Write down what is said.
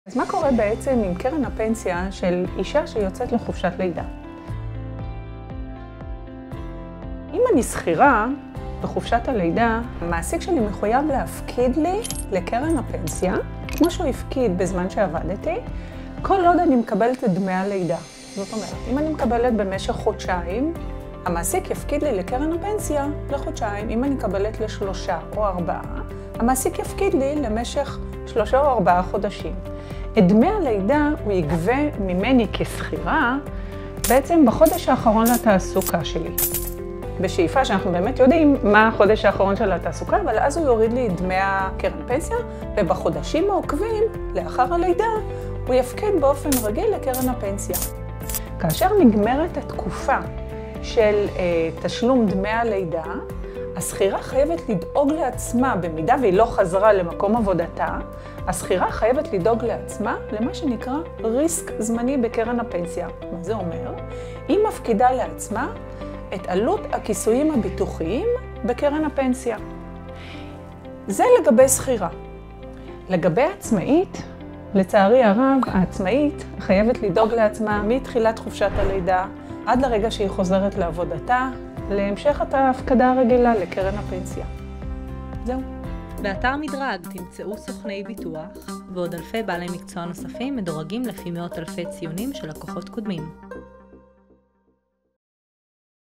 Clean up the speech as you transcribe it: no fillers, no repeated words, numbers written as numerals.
אז מה קורה בעצם עם קרן הפנסיה של אישה שיוצאת לחופשת לידה? אם אני שכירה בחופשת הלידה, המעסיק שלי מחויב להפקיד לי לקרן הפנסיה, כמו שהוא הפקיד בזמן שעבדתי, כל עוד אני מקבלת את דמי הלידה. זאת אומרת, אם אני מקבלת במשך חודשיים, המעסיק יפקיד לי לקרן הפנסיה לחודשיים. אם אני מקבלת ל3 או 4, המעסיק יפקיד לי למשך 3 או 4 חודשים. את דמי הלידה הוא יגבה ממני כשכירה בעצם בחודש האחרון לתעסוקה שלי. בשאיפה שאנחנו באמת יודעים מה החודש האחרון של התעסוקה, אבל אז הוא יוריד לי את דמי הקרן פנסיה, ובחודשים העוקבים, לאחר הלידה, הוא יפקיד באופן רגיל לקרן הפנסיה. כאשר נגמרת התקופה של תשלום דמי הלידה, השכירה חייבת לדאוג לעצמה, במידה והיא לא חזרה למקום עבודתה, השכירה חייבת לדאוג לעצמה למה שנקרא ריסק זמני בקרן הפנסיה. מה זה אומר? היא מפקידה לעצמה את עלות הכיסויים הביטוחיים בקרן הפנסיה. זה לגבי שכירה. לגבי עצמאית, לצערי הרב, העצמאית חייבת לדאוג לעצמה מתחילת חופשת הלידה עד לרגע שהיא חוזרת לעבודתה, להמשך ההפקדה הרגילה לקרן הפנסיה. זהו. באתר מדרג תמצאו סוכני ביטוח ועוד אלפי בעלי מקצוע נוספים מדורגים לפי מאות אלפי ציונים של לקוחות קודמים.